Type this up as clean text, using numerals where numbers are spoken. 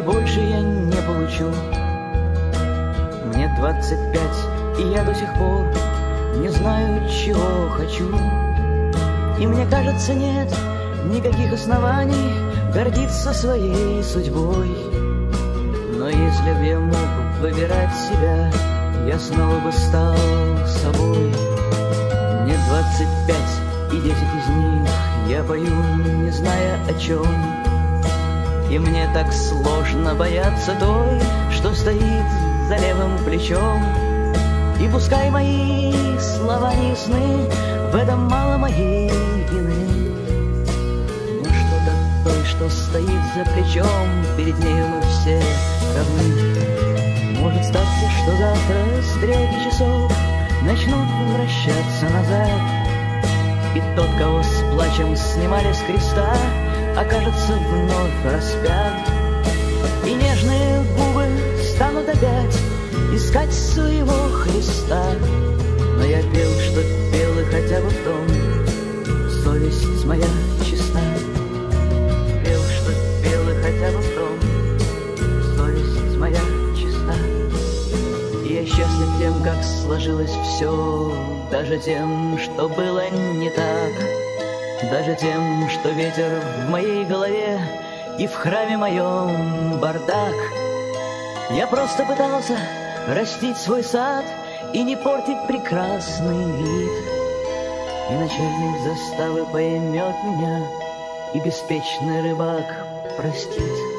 больше я не получу. Мне 25, и я до сих пор не знаю, чего хочу. И мне кажется, нет никаких оснований гордиться своей судьбой. Но если б я мог выбирать себя, я снова бы стал собой. Мне 25, и 10 из них я пою, не зная о чем. И мне так сложно бояться той, что стоит за левым плечом. И пускай мои слова не ясны, в этом мало моей вины. Но что-то той, что стоит за плечом, перед ней мы все равны. Может статься, что завтра стрелки часов начнут возвращаться назад, и тот, кого с плачем снимали с креста, окажется вновь распят. И нежные губы станут опять искать своего Христа. Но я пел, что пел, и хотя бы в том совесть моя чиста. Пел, что пел, и хотя бы в том совесть моя чиста. И я счастлив тем, как сложилось все, даже тем, что было не так, даже тем, что ветер в моей голове и в храме моем бардак. Я просто пытался растить свой сад и не портить прекрасный вид. И начальник заставы поймет меня, и беспечный рыбак простит.